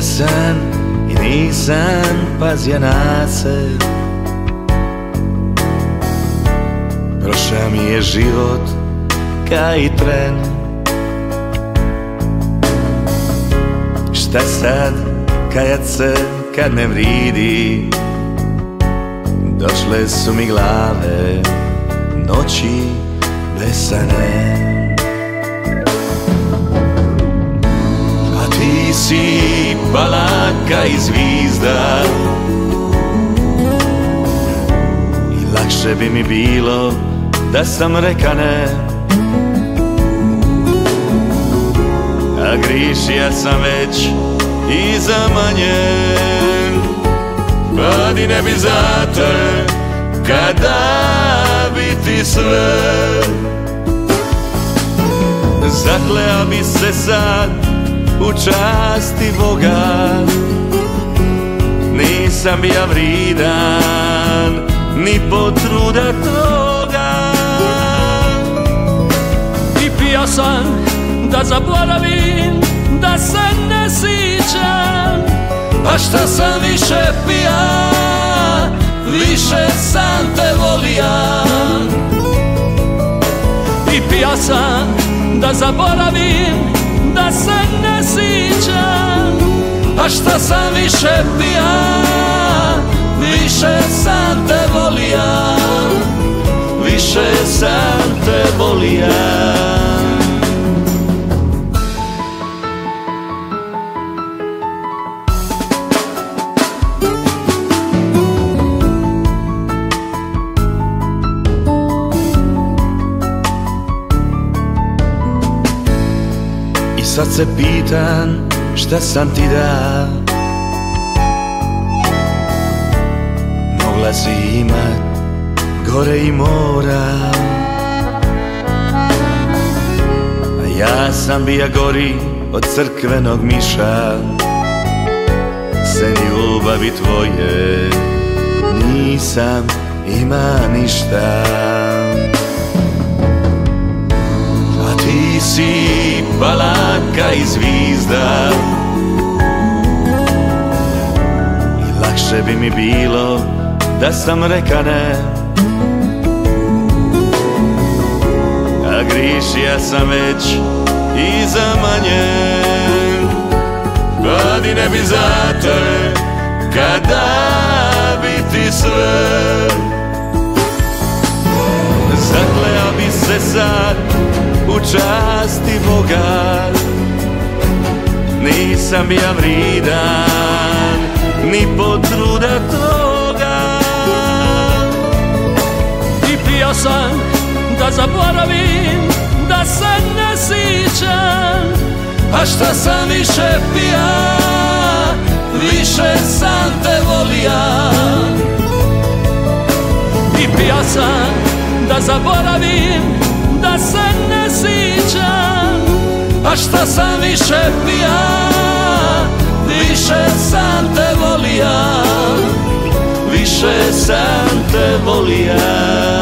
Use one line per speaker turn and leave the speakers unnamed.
san i nisam pazio na se. Prošao mi je život ka i tren. Šta sad kajat se kad ne vridi? Došle su mi glave noći besane. A ti si balaka i zvizda i lakše bi mi bilo da sam reka ne. A grišija sam već i zamanjen, vadi ne bi za te kada bi ti sve. Zakleo bi se sad u časti Boga, nisam bija vridan ni potruda toga.
I pio sam da zaboravim, da se ne sjećam.
A šta sam više pija, više sam te volija.
I pio sam da zaboravim, da se ne sjećam.
A šta sam više pija, više sam te volija. Više sam te volija. I sad se pitan šta sam ti da. Mogla si imat gore i mora, a ja sam bija gori od crkvenog miša. Sen ljubavi tvoje nisam ima ništa. A ti si balaka i zvizda i lakše bi mi bilo da sam reka ne. A grišija sam već i zamanjen, vadi ne bi za te kada bi ti sve. Zakleo bi se sad u časti Boga, nisam bija vridan ni potruda toga.
I pio sam da zaboravim, da se ne sjećam.
A šta sam više pija, više sam te volija.
I pio sam da zaboravim, da se ne sjećam.
A šta sam više pija, više sam te volija. Više sam te volija.